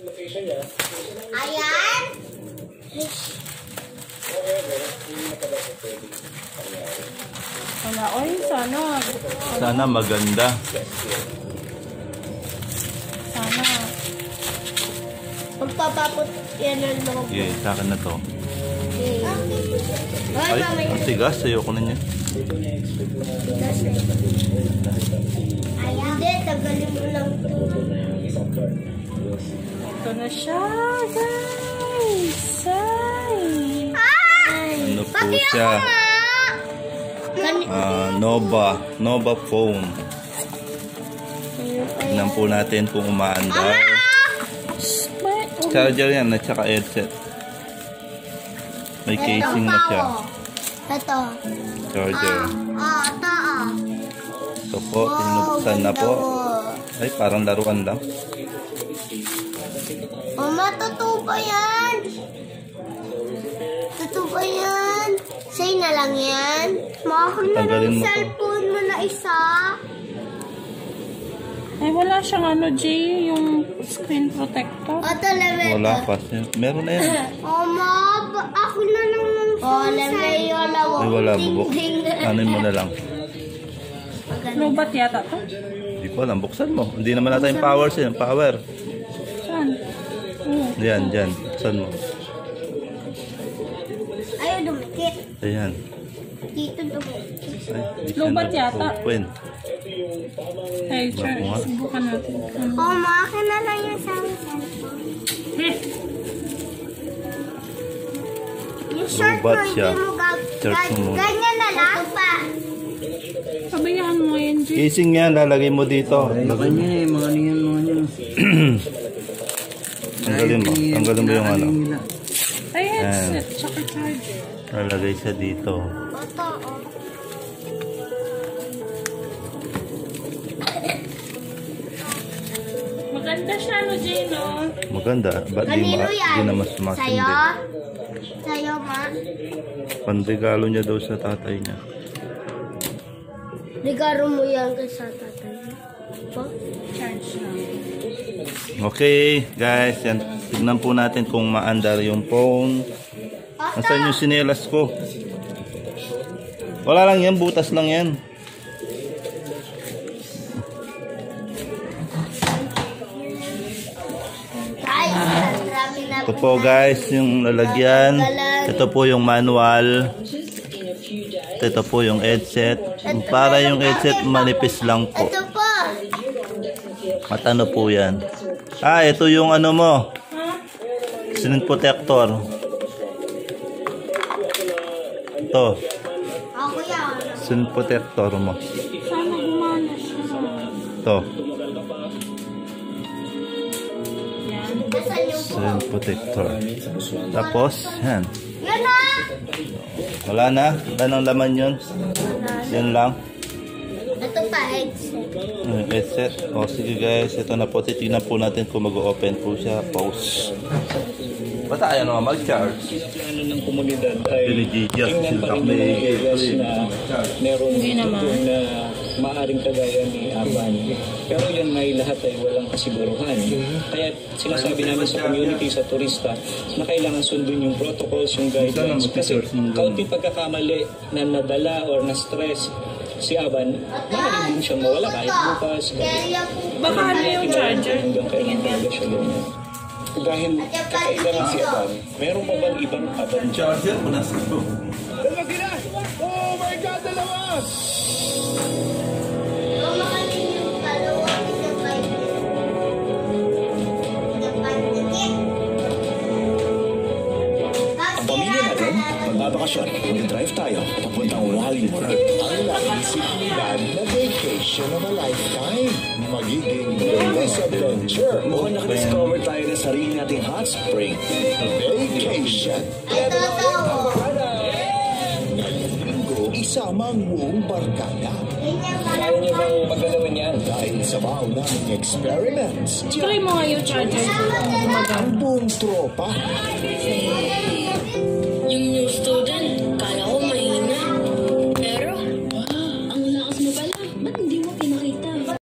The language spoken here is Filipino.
Ayan. Wala, oy, sana. Sana maganda. Sana. Magpapapot yan ang loob. Okay, sa akin na to. Ay, Ay, ang tigas. Ayoko na niya. hindi, tagalin mo lang ito. Ito na siya, guys. Ano po siya? Nova phone. Tignan po natin kung umaandar. Charger yan at saka headset. May casing na siya. Ito. Charger. Ito. Ito po, pinuksan na po. Ay, parang laruan lang. Mama, totoo ba yan? Totoo ba yan? Say na lang yan. Mahal na lang yung cellphone mo na isa. Ay, wala siyang ano, Jay, yung screen protector. Ito, level. Wala pa. Meron na yan. Mama, ako na lang ng level. Ay, wala. Bubuk. Anin mo na lang. Lobat yata to? Hindi ko alam. Buksan mo. Hindi naman natin yung power siya. Power. Saan? Yan, dyan. Buksan mo. Ayaw dumikit. Ayan. Dito dumikit. Ay, Lobat yata. Open. Hey, Charles, subukan natin. Mama, akin na lang yung sa cellphone. Yung short mo, Lobat hindi siya. mo Search mo muna. ganyan na lang pa. Pabayaan mo ngayon, Jay. Casing yan. Lalagay mo dito. Mga niyan, mga niyan. Tanggalin mo. Tanggalin mo yung ano. Ay, headset, tsaka charger. Lalagay siya dito. Ito, Maganda siya, no, Jay, no? Maganda. Ba't di kanino yan? na mas sumasindi? Sa'yo? Sa'yo, ma? Panregalo niya daw sa tatay niya. Regalo mo yan kay sa tatay. Charge lang. Okay, guys. Yan. Tignan po natin kung maandar yung phone. Nasaan yung sinelas ko? Wala lang yan. Butas lang yan. Ito po guys, yung lalagyan. Ito po yung manual. Ito po yung headset. Para yung headset manipis lang po. Ito po. At ano po yan? Ah, ito yung ano mo. Screen protector. Ito. Ako yan. Screen protector mo. Sana gumana siya. Ito. Nasaan yung Screen protector. Tapos, yan. yan na! Wala na. Wala nang laman yun. Yan lang. Ito pa, headset. Headset. O sige guys, ito na po. Titignan po natin kung mag-open po siya. Pause. Ba't ayaw naman mag-charge? Ano ng komunidad ay Pinigigil tingnan pa rin mga areas na meron doon na maaaring kagaya ni Aban. Pero yun may lahat ay walang kasiguruhan. Kaya sinasabi namin sa community, sa turista, na kailangan sundin yung protocols, yung guidelines. Kasi kaunting pagkakamali na nadala or na-stress si Aban, maaaring din siya mawala kahit bukas. Baka ano yung charger? Hanggang kailan talaga siya ganyan. Dahil kakaiba nga si Aban, meron pa bang ibang Aban? Charger mo na sa ito. Oh my God, dalawa! Ang pamilya natin, magbabakasyon, mag-drive tayo, papuntang Raleigh World. Ang naisip nila na vacation of a lifetime. Magiging endless adventure. Mukhang nakadiscover tayo ng sarili nating hot spring. Vacation. Ngayong linggo, isama ang buong barkada. Kaya niyo bang magagawin yan? Dahil sa bahaw naming experiments, Try mo nga yung charger. ang buong tropa.